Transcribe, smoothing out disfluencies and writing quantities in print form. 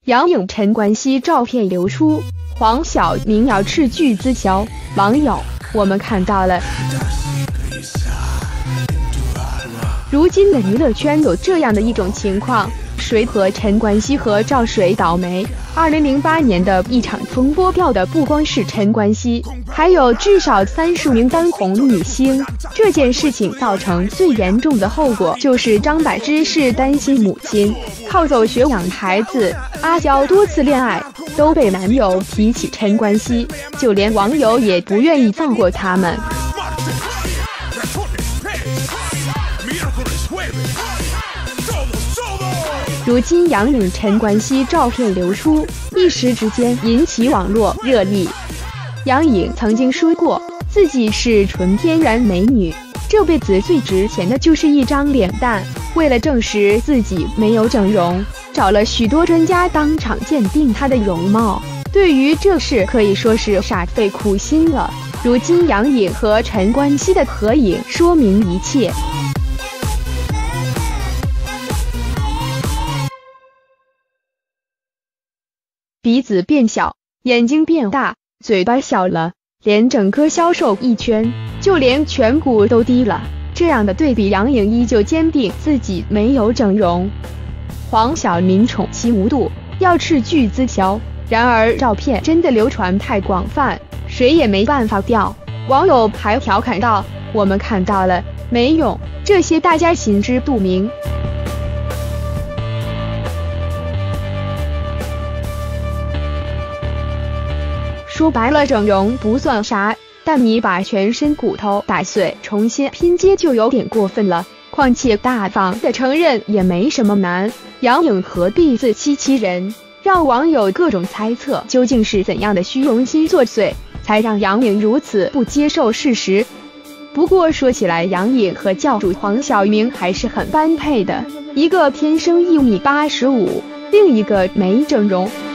杨颖陈冠希照片流出，黄晓明要斥巨资销，网友我们看到了。如今的娱乐圈有这样的一种情况，谁和陈冠希合照谁倒霉。2008年的一场风波掉的不光是陈冠希，还有至少30名当红女星。这件事情造成最严重的后果就是张柏芝是单亲母亲，靠走学养孩子。阿娇多次恋爱都被男友提起陈冠希，就连网友也不愿意放过他们。如今杨颖陈冠希照片流出，一时之间引起网络热议。杨颖曾经说过自己是纯天然美女，这辈子最值钱的就是一张脸蛋。为了证实自己没有整容，找了许多专家当场鉴定她的容貌。对于这事可以说是煞费苦心了。如今杨颖和陈冠希的合影说明一切。鼻子变小，眼睛变大，嘴巴小了，连整颗消瘦一圈，就连颧骨都低了。这样的对比，杨颖依旧坚定自己没有整容。黄晓明宠妻无度，要斥巨资销，然而照片真的流传太广泛，谁也没办法调。网友还调侃道：“我们看到了，没用，这些大家心知肚明。”说白了，整容不算啥，但你把全身骨头打碎重新拼接就有点过分了。况且大方的承认也没什么难，杨颖何必自欺欺人，让网友各种猜测究竟是怎样的虚荣心作祟，才让杨颖如此不接受事实。不过说起来，杨颖和教主黄晓明还是很般配的，一个天生1.85米，另一个没整容。